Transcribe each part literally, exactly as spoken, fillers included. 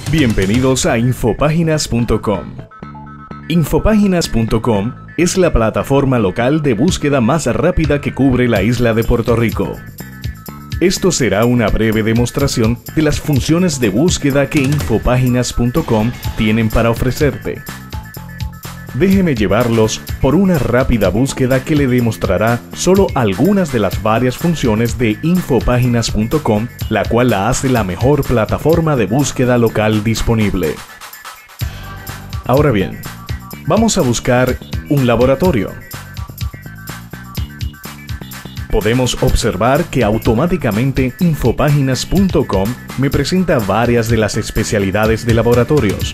Bienvenidos a Infopáginas punto com. Infopáginas punto com es la plataforma local de búsqueda más rápida que cubre la isla de Puerto Rico. Esto será una breve demostración de las funciones de búsqueda que Infopáginas punto com tienen para ofrecerte. Déjeme llevarlos por una rápida búsqueda que le demostrará solo algunas de las varias funciones de Infopáginas punto com, la cual la hace la mejor plataforma de búsqueda local disponible. Ahora bien, vamos a buscar un laboratorio. Podemos observar que automáticamente Infopáginas punto com me presenta varias de las especialidades de laboratorios.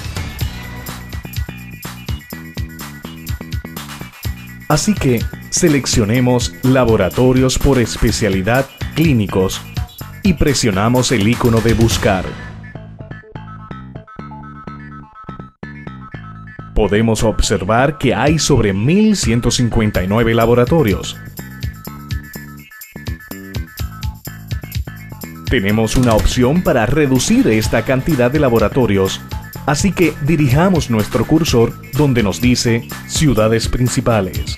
Así que seleccionemos Laboratorios por especialidad clínicos y presionamos el icono de buscar. Podemos observar que hay sobre mil ciento cincuenta y nueve laboratorios. Tenemos una opción para reducir esta cantidad de laboratorios, así que dirijamos nuestro cursor donde nos dice Ciudades Principales.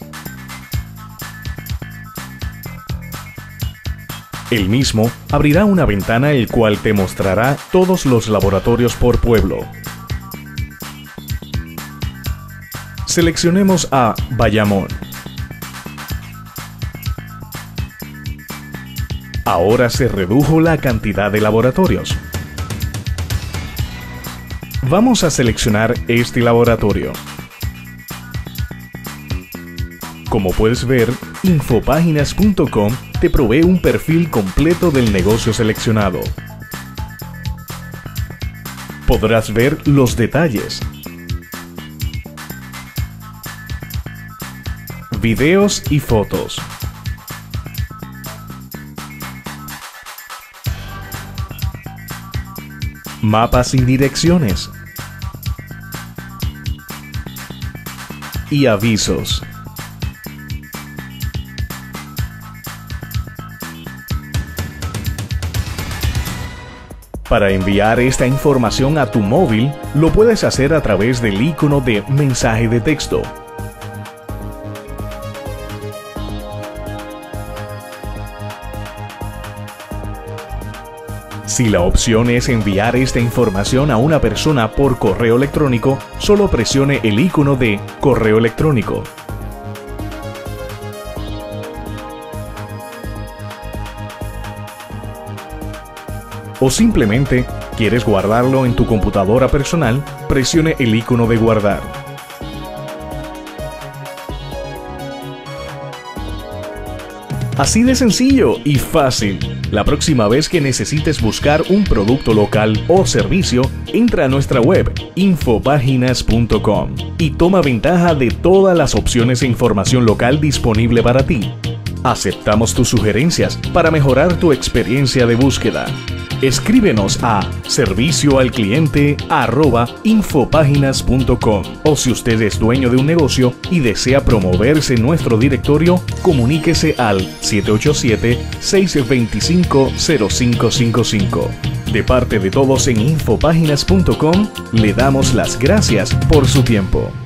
El mismo abrirá una ventana el cual te mostrará todos los laboratorios por pueblo. Seleccionemos a Bayamón. Ahora se redujo la cantidad de laboratorios. Vamos a seleccionar este laboratorio. Como puedes ver, Infopáginas punto com te provee un perfil completo del negocio seleccionado. Podrás ver los detalles, videos y fotos. Mapas y direcciones. Y avisos. Para enviar esta información a tu móvil, lo puedes hacer a través del icono de mensaje de texto. Si la opción es enviar esta información a una persona por correo electrónico, solo presione el icono de correo electrónico. O simplemente quieres guardarlo en tu computadora personal, presione el icono de guardar. Así de sencillo y fácil. La próxima vez que necesites buscar un producto local o servicio, entra a nuestra web Infopáginas punto com y toma ventaja de todas las opciones e información local disponible para ti. Aceptamos tus sugerencias para mejorar tu experiencia de búsqueda. Escríbenos a servicio al cliente arroba infopáginas punto com, o si usted es dueño de un negocio y desea promoverse en nuestro directorio, comuníquese al siete ocho siete, seis dos cinco, cero cinco cinco cinco. De parte de todos en Infopáginas punto com, le damos las gracias por su tiempo.